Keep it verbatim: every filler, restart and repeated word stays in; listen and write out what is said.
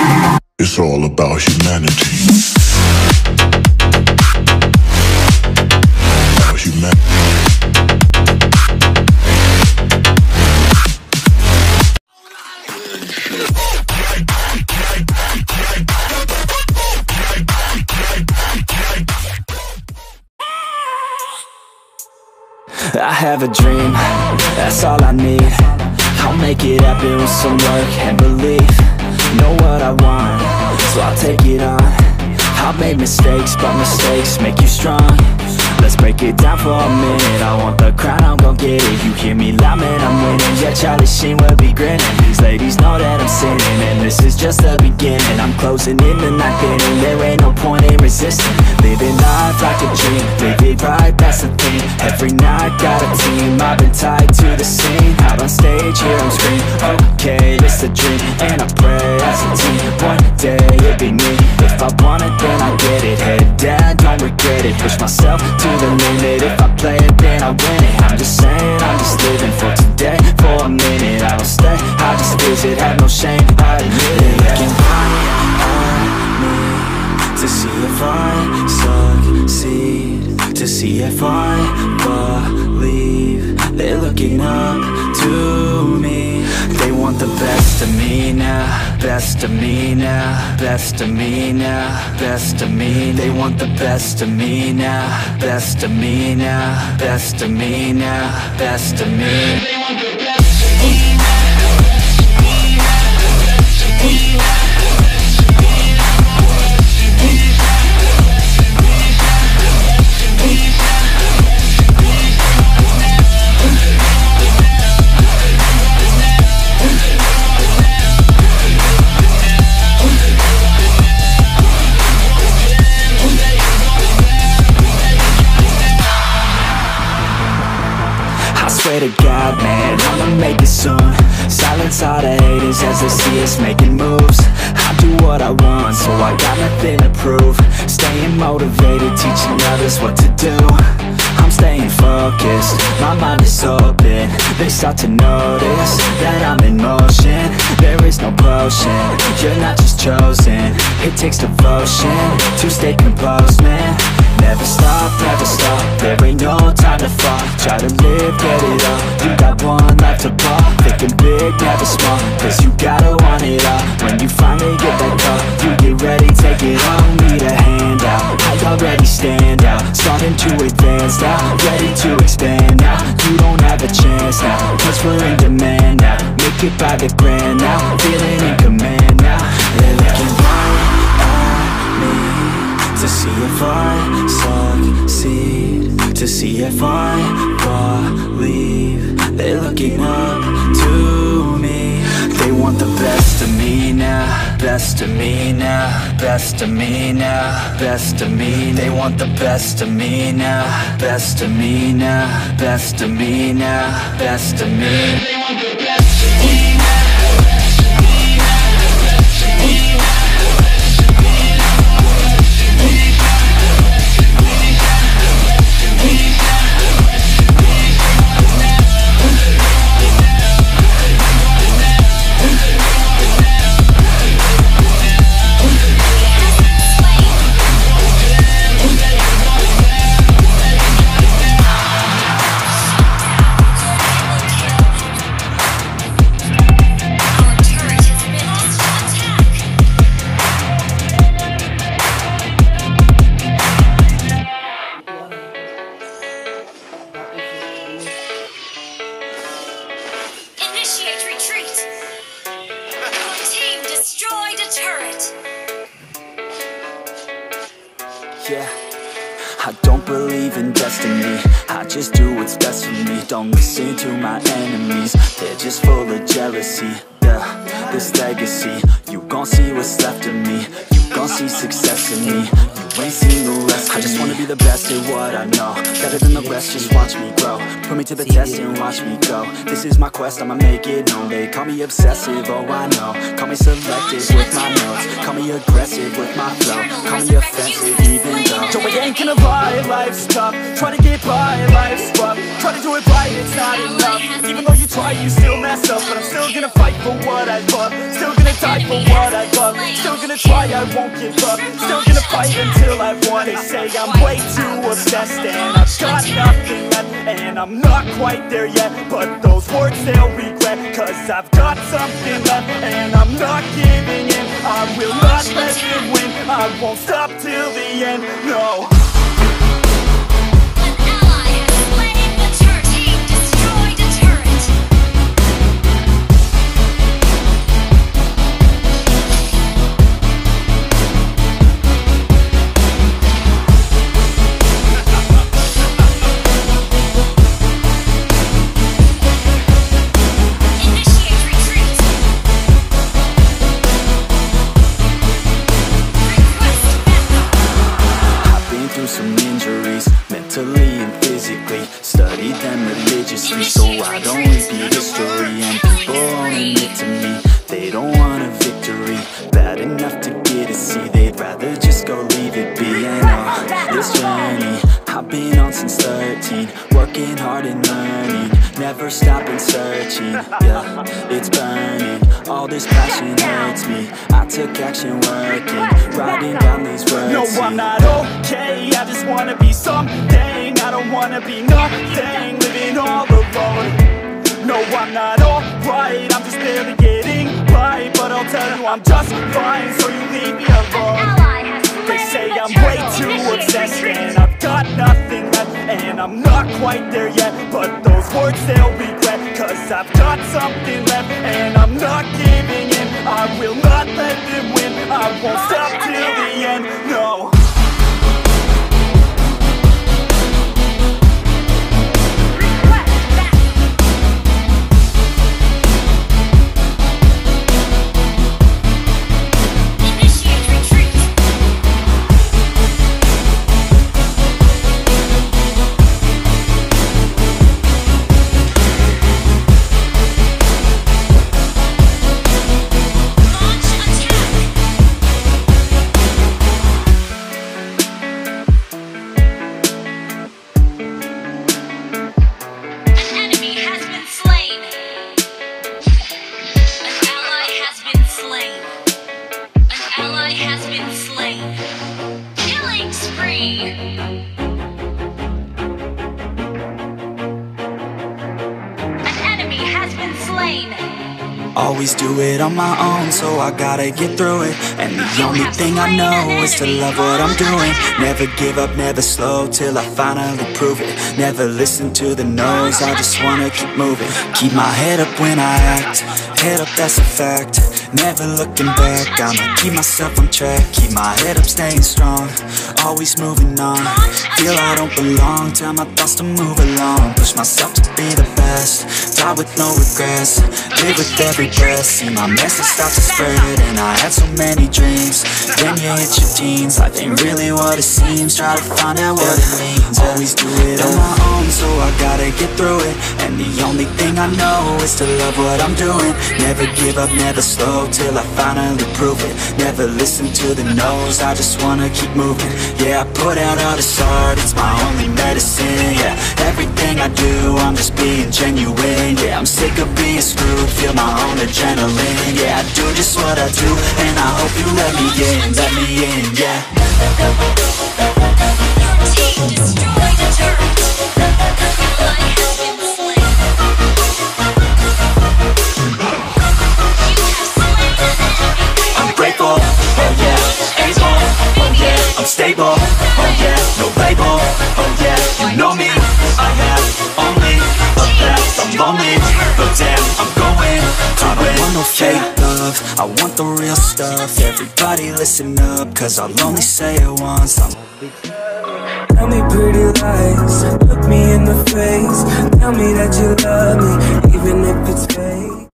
It's all about humanity. About humanity. I have a dream, that's all I need. I'll make it happen with some work and belief. Know what I want, so I'll take it on. I've made mistakes, but mistakes make you strong. Let's break it down for a minute. I want the crown, I'm gon' get it. You hear me loud, man, I'm winning. Yeah, Charlie Sheen will be grinning. These ladies know that I'm sinning, and this is just the beginning. I'm closing in the ninth inning. There ain't no point in resisting. Living life like a dream, live it right, that's the thing. Every night, got a team, I've been tied to the scene. Out on stage, here I'm screaming, okay, this a dream. And I pray as a team, one day it'll be me. If I want it, then I get it. Head down, don't regret it. Push myself to the limit. If I play it, then I win it. I'm just saying, I'm just living for today, for a minute. I don't stay, I just visit, have no shame, I admit it. Looking right at me to see if I succeed, to see if I believe. They're looking up to me. They want the best of me now, best of me now, best of me now, best of me. They want the best of me now, best of me now, best of me now, best of me. They want the best of me now, best of me now, best of me now. Swear to God, man, I'ma make it soon. Silence all the haters as they see us making moves. I do what I want, so I got nothing to prove. Staying motivated, teaching others what to do. I'm staying focused, my mind is open. They start to notice that I'm in motion. There is no potion, you're not just chosen. It takes devotion to stay composed, man. Never stop, never stop, there ain't no time to fall. Try to live, get it up, you got one life to ball. Thinking big, never small, cause you gotta want it all. When you finally get that call, you get ready, take it all. Need a hand out, I already stand out. Starting to advance now, ready to expand now. You don't have a chance now, cause we're in demand now. Make it by the grand now, feeling in command now. They're looking right at me to see if I succeed, to see if I believe. They're looking up to me. They want the best of me now, best of me now, best of me now, best of me. They want the best of me now, best of me now, best of me now, best of me. They want the best of me now, best of me now, best of me now. Initiate retreat! Your team destroyed a turret! Yeah, I don't believe in destiny, I just do what's best for me. Don't listen to my enemies, they're just full of jealousy. Yeah, this legacy, you gon' see what's left of me. You gon' see success in me, you ain't seen the rest of me. I just wanna be the best at what I know, better than the rest, just watch me grow. Put me to the test and watch me go. This is my quest, I'ma make it known. They call me obsessive, oh I know. Call me selective with my notes, call me aggressive with my flow, call me offensive even though Joey ain't gonna lie, life's tough. Try to get by, life's rough. Try to do it right, it's not enough. Even though you try, you still mess up. But I'm still gonna fight for what I love, still gonna die for what I love. Still gonna try, I won't give up. Still gonna fight until I won. They say I'm way too obsessed and I've got nothing left, and I'm not quite there yet, but those words they'll regret, cause I've got something left and I'm not giving in. I will not let them win, I won't stop till the end, no. Some injuries, mentally and physically. Studied them religiously, so I don't repeat history. And people only admit to me they don't want a victory bad enough to get a C. They'd rather just go leave it be. And uh, this journey I've been on since thirteen, working hard and learning, never stopping searching. Yeah, it's burning, all this passion hurts me. I took action working, writing down these words. No, I'm not okay, I just wanna be something. I don't wanna be nothing, living all alone. No, I'm not alright, I'm just barely getting by, but I'll tell you I'm just fine, so you leave me alone. They say I'm way too obsessed and I've got nothing left, and I'm not quite there yet, but those words they'll regret, cause I've got something left and I'm not giving in. I will not let them win, I won't stop till the end, no. Has been slain. Killing spree. An enemy has been slain. Always do it on my own, so I gotta get through it. And the only thing I know is to love what I'm doing. Never give up, never slow, till I finally prove it. Never listen to the no's, I just wanna keep moving. Keep my head up when I act, head up, that's a fact. Never looking back, I'ma keep myself on track. Keep my head up, staying strong, always moving on. Feel I don't belong, tell my thoughts to move along. Push myself to be the best, die with no regrets. Live with every breath, see my message start to spread. And I had so many dreams, then you hit your teens. Life ain't really what it seems, try to find out what it means. Always do it on my own, so I gotta get through it. And the only thing I know is to love what I'm doing. Never give up, never slow, till I finally prove it. Never listen to the no's, I just wanna keep moving. Yeah, I put out all this art, it's my only medicine. Yeah, everything I do, I'm just being genuine. Yeah, I'm sick of being screwed, feel my own adrenaline. Yeah, I do just what I do, and I hope you let me in, let me in, yeah. Your team destroyed a turret. Ally has been slain. You have slain an enemy. I'm grateful, oh yeah, able, oh yeah, I'm stable, oh yeah, no label, oh yeah, you know me. I have only a path, I'm lonely, but damn, I'm going to I don't want no fake love, I want the real stuff. Everybody listen up, cause I'll only say it once. I'm Tell me pretty lies, look me in the face. Tell me that you love me, even if it's fake.